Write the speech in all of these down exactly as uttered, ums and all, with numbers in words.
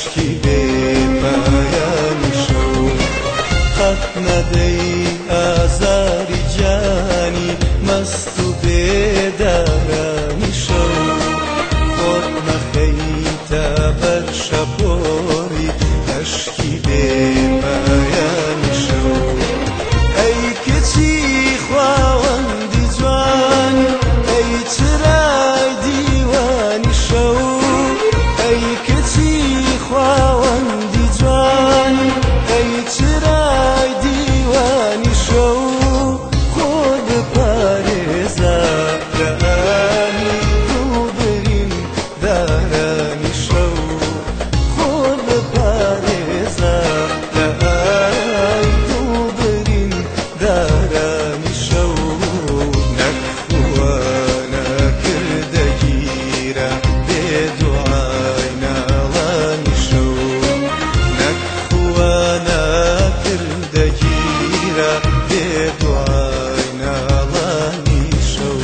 عشقی بێ پایانی شەو قەت نەدەی ئازاری جانی مەست و بێدارانی شەو خۆت مەخەیتە بەر شەپۆری عشقی بێ پایانی شەو ئەی کچی خواوەندی جوانی ئەی چرای دیوانی شەو ئەی کچی خواوەندی جوانی ئەی چرای دیوانی شەو خۆ بپارێزە لە ئانی دووبرین دارانی شەو خۆ بپارێزە لە ئانی دووبرین دارانی شەو نەکخوا نەکردە گیرە بێدوعای ناڵانی شەو نەکخوا نەکردە گیرە بێدوعای ناڵانی شەو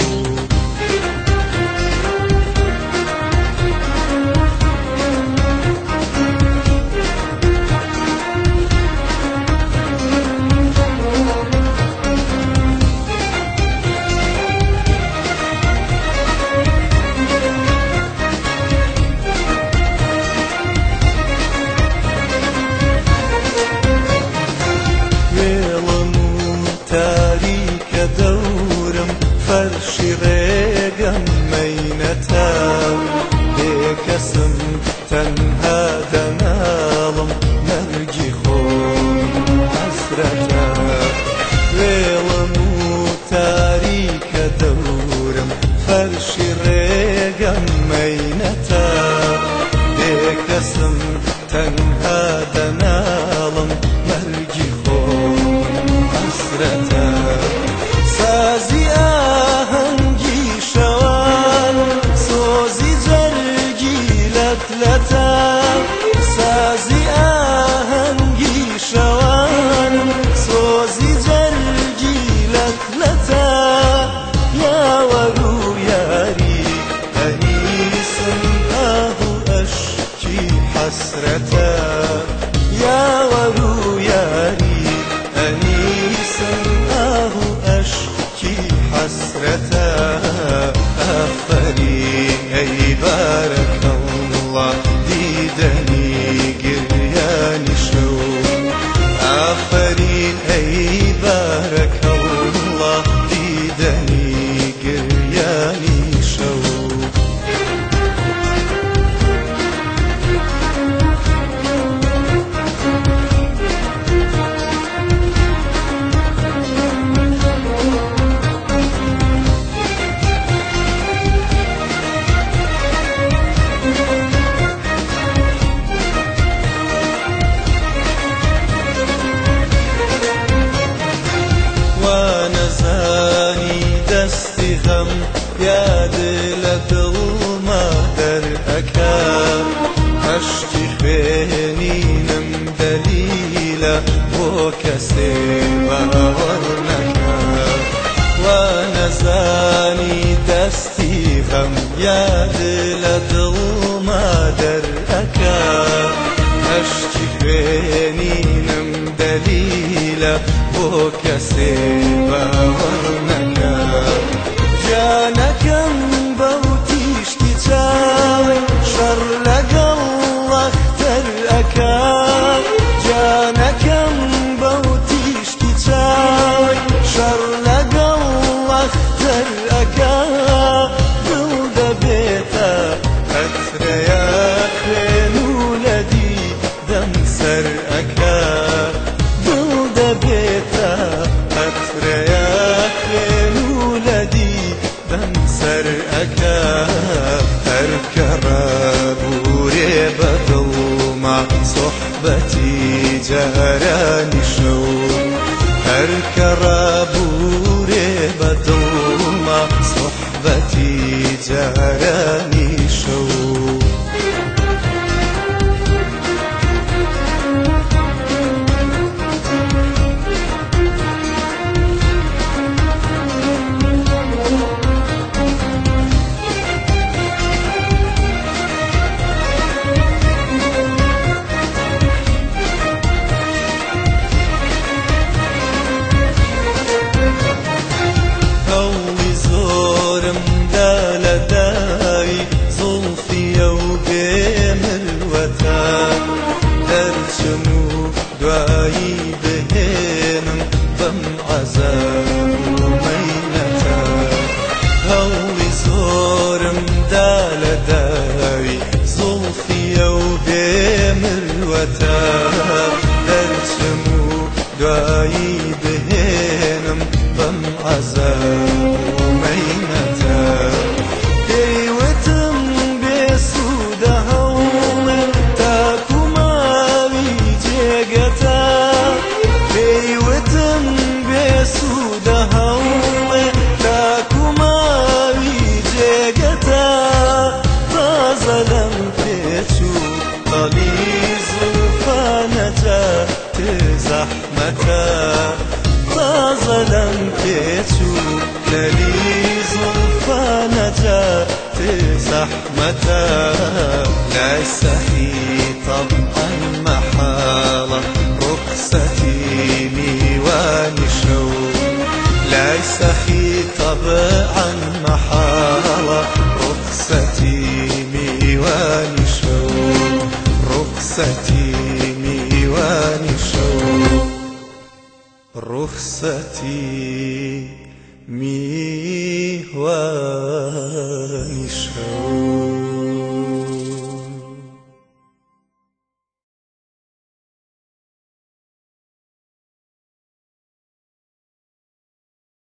وێڵم و تاریکە دەورم فەرشی ڕێگەم مەینەتە بێکەسم تەنها دەناڵم مەرگی خۆم حەسرەتە وێڵم و تاریکە دەورم فەرشی ڕێگەم مەینەتە بێکەسم تەنها دەناڵم مەرگی خۆم حەسرەتە سازی ئاهەنگی شەوان سۆزی جەرگی لەتلەتە سازی ئاهەنگی شەوان سۆزی جەرگی لەتلەتە یاوەر و یاری ئەنیسم ئاه و ئەشکی حەسرەتە یاوەر و یاری ئەنیسم ئاه و ئەشکی حەسرەتە ئافەرین ئەی بارەکەڵڵا دیدەنی گریانی شەو ئافەرین ئەی بارەکەڵڵا دیدەنی گریانی شەو وانەزانی دەستی غەم یاد لە دڵما دەرئەکا عەشقی خوێنینم دەلیلە بۆ کەسێ باوەڕ نەکا وانەزانی دەستی غەم یاد لە دڵما دەرئەکا عەشقی خوێنینم دەلیلە بۆ کەسێ باوەڕ نەکا جانەکەم بەو تیشتی چاوی شەڕ لەگەڵ ئەختەر ئەکا جانەکەم بەو تیشتی چاوی شەڕ لەگەڵ ئەختەر ئەکا دڵ دەبێتە ئەترەیە خوێن و لە دیدەم سەر ئەکا دڵ دەبێتە ئەترەیە خوێن و لە دیدەم سەر ئەکا هەر کە ڕابوورێ بە دڵما سۆحبەتی جارانی شەو هەر کە ڕابوورێ بە دڵما سۆحبەتی جارانی شەو ميمتا هرچمو دوایی بهێنم بەم عەزاب و مەیمەتە پێیوتم بێسوودە هەوڵم تاکو ماوی جێگەتە پێیوتم بێسوودە هەوڵم تاکو ماوی جێگەتە تازە لەم پێچوو قەڵی زولفانەتە زەحمەتە تازە لەم پێچوو لەلی زولفانەتە زەحمەتە لای سەحی طەبعا مەحاڵە ڕوخسەتی میوانی شەو لای سەحی طەبعا مەحاڵە ڕوخسەتی میوانی شەو ڕوخسەتی میوانی شەو رخصتي میوانی